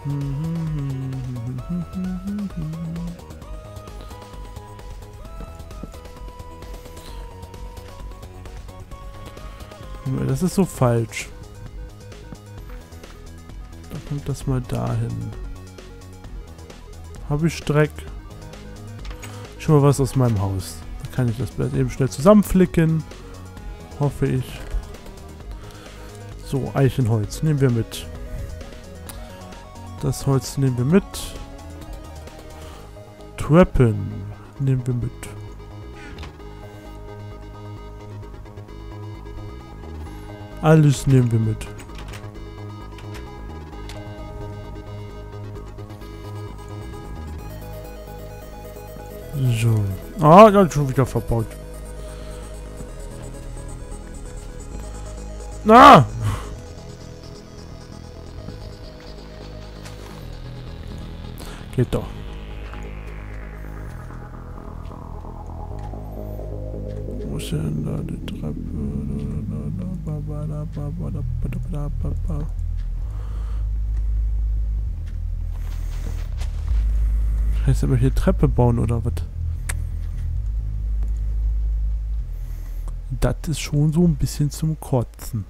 Das ist so falsch. Dann kommt das mal dahin. Habe ich Dreck? Schon mal was aus meinem Haus. Dann kann ich das Blatt eben schnell zusammenflicken. Hoffe ich. So, Eichenholz nehmen wir mit. Das Holz nehmen wir mit. Treppen nehmen wir mit. Alles nehmen wir mit. So. Ah, dann schon wieder verbaut. Na! Geht doch. Wo ist denn da die Treppe? Heißt aber hier Treppe bauen oder was? Das ist schon so ein bisschen zum Kotzen.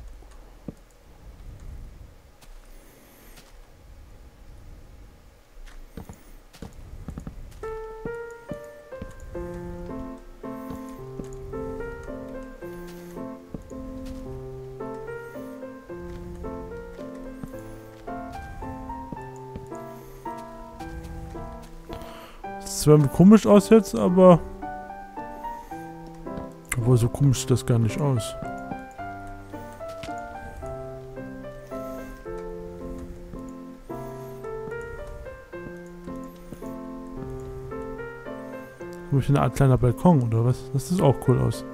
Das sieht zwar komisch aus jetzt, aber... Obwohl, so komisch sieht das gar nicht aus. Habe ich eine Art kleiner Balkon oder was? Das sieht auch cool aus.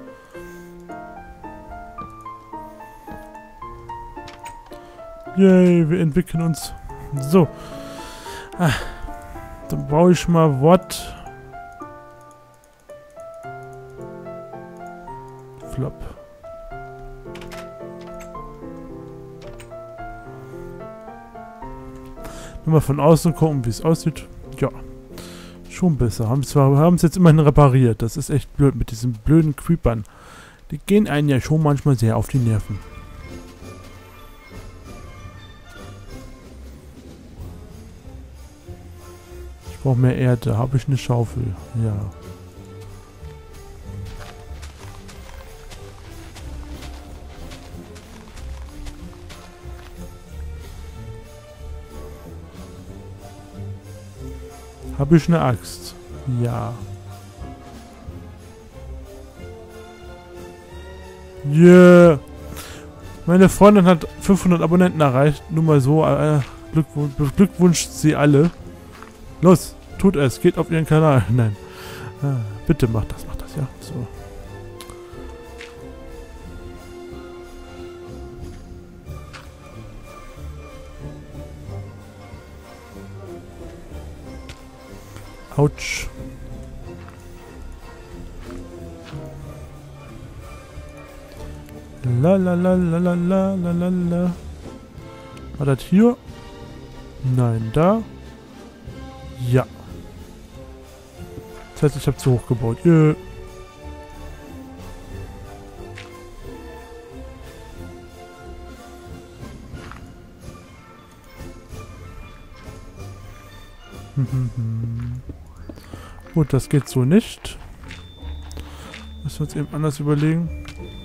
Yay, wir entwickeln uns. So. Dann brauche ich mal Wort. Flop. Nur mal von außen gucken, wie es aussieht. Ja. Schon besser. Haben es jetzt immerhin repariert. Das ist echt blöd mit diesen blöden Creepern. Die gehen einen ja schon manchmal sehr auf die Nerven. Ich brauche mehr Erde. Habe ich eine Schaufel? Ja. Habe ich eine Axt? Ja. Yeah. Meine Freundin hat 500 Abonnenten erreicht. Nur mal so. Glückwunsch sie alle. Los, tut es. Geht auf ihren Kanal. Nein. Bitte macht das, ja. So. Autsch. La la la la la la la la la. War das hier? Nein, da. Ja. Das heißt, ich habe zu hoch gebaut. Gut, das geht so nicht. Müssen wir uns eben anders überlegen.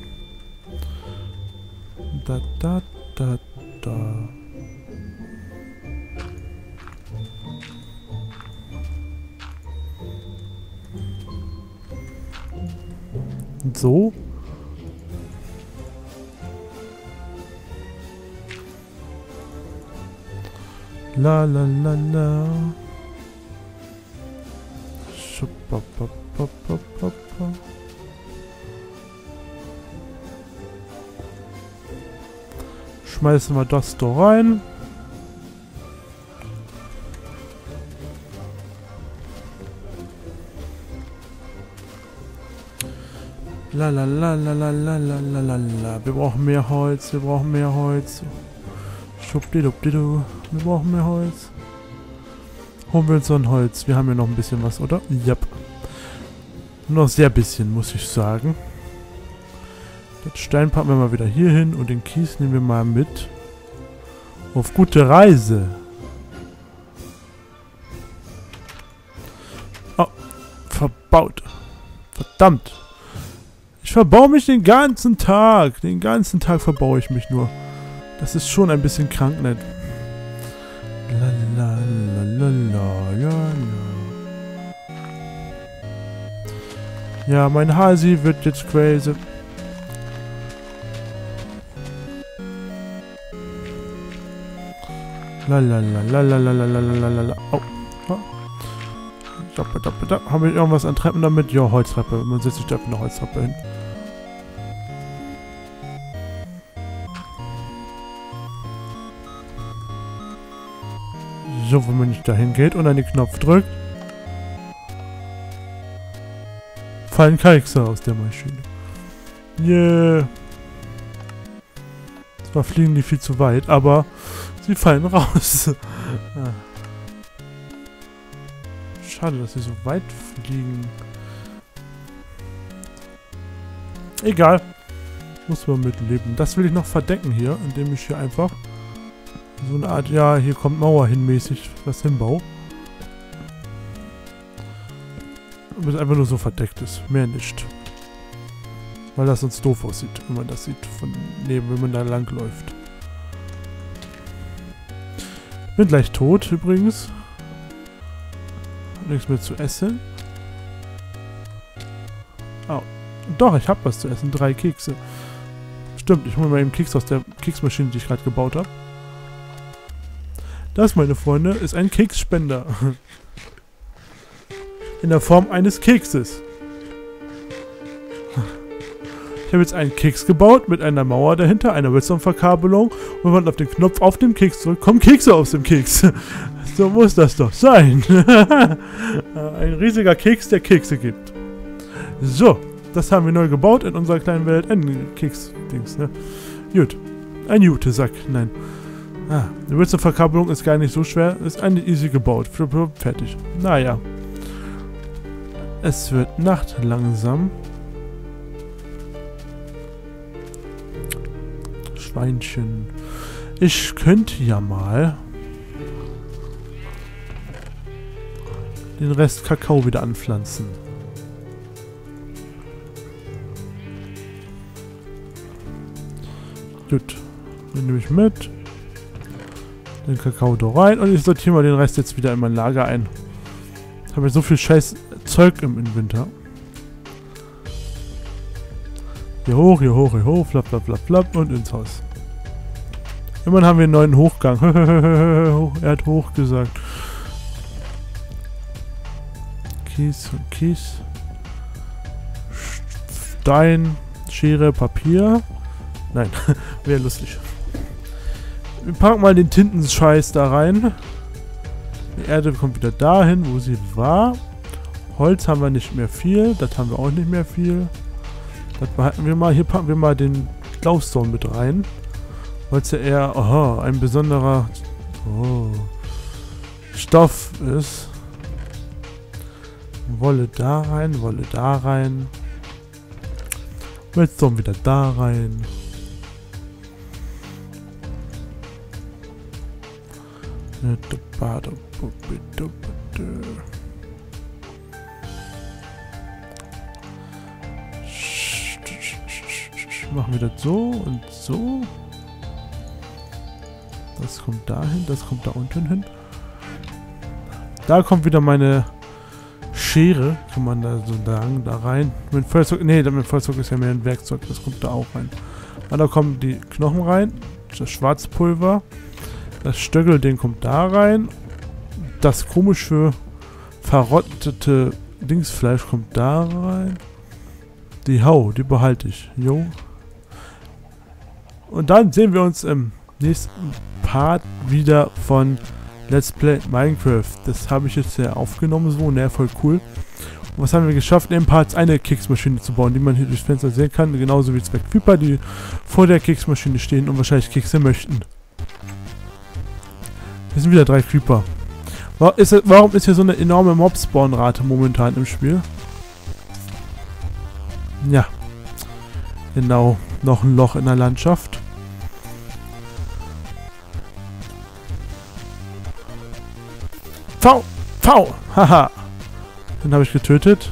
Da, da, da, da. Und so. La la la la. Schmeißen wir das da rein. La la la la la la la la la la. Wir brauchen mehr Holz, wir brauchen mehr Holz. Schubdidubidu. Wir brauchen mehr Holz. Holen wir uns noch ein Holz. Wir haben ja noch ein bisschen was, oder? Yep. Noch sehr bisschen, muss ich sagen. Das Stein packen wir mal wieder hier hin und den Kies nehmen wir mal mit. Auf gute Reise. Oh, verbaut. Verdammt. Ich verbaue mich den ganzen Tag. Den ganzen Tag verbaue ich mich nur. Das ist schon ein bisschen krank, nicht? Ja, mein Hasi wird jetzt crazy. Lalalala. Oh. Habe ich irgendwas an Treppen damit? Ja, Holztreppe. Man setzt sich da auf eine Holztreppe hin. So, wenn man nicht dahin geht und an den Knopf drückt, fallen Kalkse aus der Maschine. Yeah. Zwar fliegen die viel zu weit, aber sie fallen raus. Ah. Schade, dass sie so weit fliegen. Egal. Muss man mitleben. Das will ich noch verdecken hier, indem ich hier einfach so eine Art, ja, hier kommt Mauer hin mäßig was hinbaue. Und es einfach nur so verdeckt ist. Mehr nicht. Weil das sonst doof aussieht, wenn man das sieht von neben, wenn man da lang läuft. Bin gleich tot übrigens. Nichts mehr zu essen. Oh. Doch, ich habe was zu essen. 3 Kekse. Stimmt, ich hole mal eben Keks aus der Keksmaschine, die ich gerade gebaut habe. Das, meine Freunde, ist ein Keksspender. In der Form eines Kekses. Ich habe jetzt einen Keks gebaut mit einer Mauer dahinter, einer Redstone-Verkabelung. Und wenn man auf den Knopf auf dem Keks drückt, kommen Kekse aus dem Keks. So muss das doch sein. Ein riesiger Keks, der Kekse gibt. So, das haben wir neu gebaut in unserer kleinen Welt. Ein Keks-Dings, ne? Gut. Ein Jute-Sack, nein. Ah, die Redstone-Verkabelung ist gar nicht so schwer. Ist eigentlich easy gebaut. Fertig. Naja. Es wird Nacht langsam. Schweinchen. Ich könnte ja mal den Rest Kakao wieder anpflanzen. Gut. Den nehme ich mit. Den Kakao da rein. Und ich sortiere mal den Rest jetzt wieder in mein Lager ein. Ich habe ja so viel scheiß Zeug im Winter. Hier hoch, hier hoch, hier hoch. Flapp, flapp, flapp, flapp. Und ins Haus. Immerhin haben wir einen neuen Hochgang. Er hat hoch gesagt. Kies und Kies. Stein, Schere, Papier. Nein, wäre lustig. Wir packen mal den Tintenscheiß da rein. Die Erde kommt wieder dahin, wo sie war. Holz haben wir nicht mehr viel. Das haben wir auch nicht mehr viel. Das behalten wir mal. Hier packen wir mal den Glowstone mit rein. Weil es ja eher ein besonderer Stoff ist. Wolle da rein, Wolle da rein. Redstone wieder da rein. Machen wir das so und so. Das kommt dahin, das kommt da unten hin. Da kommt wieder meine Schere, kann man da so sagen, da rein. Mit Feuerzeug, nee, mit Feuerzeug ist ja mehr ein Werkzeug, das kommt da auch rein. Und da kommen die Knochen rein, das Schwarzpulver, das Stöckelding kommt da rein, das komische, verrottete Dingsfleisch kommt da rein. Die Hau, die behalte ich, jo. Und dann sehen wir uns im nächsten Part wieder von Let's Play Minecraft. Das habe ich jetzt ja aufgenommen, so, ne, voll cool. Und was haben wir geschafft? In Parts eine Keksmaschine zu bauen, die man hier durchs Fenster sehen kann, genauso wie 2 Creeper, die vor der Keksmaschine stehen und wahrscheinlich Kekse möchten. Hier sind wieder 3 Creeper. Warum ist hier so eine enorme Mob-Spawn-Rate momentan im Spiel? Ja. Genau. Noch ein Loch in der Landschaft. V! Haha! Den habe ich getötet.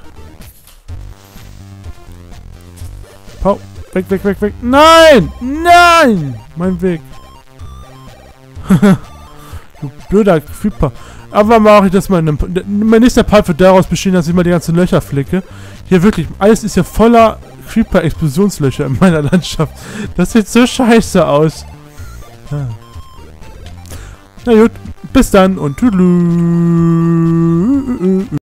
V! Weg! Nein! Nein! Mein Weg. Du blöder Creeper. Aber mache ich das mal in einem... Mein nächster Part wird daraus bestehen, dass ich mal die ganzen Löcher flicke. Hier wirklich, alles ist ja voller Creeper-Explosionslöcher in meiner Landschaft. Das sieht so scheiße aus. Ja. Na gut, bis dann und tschüss.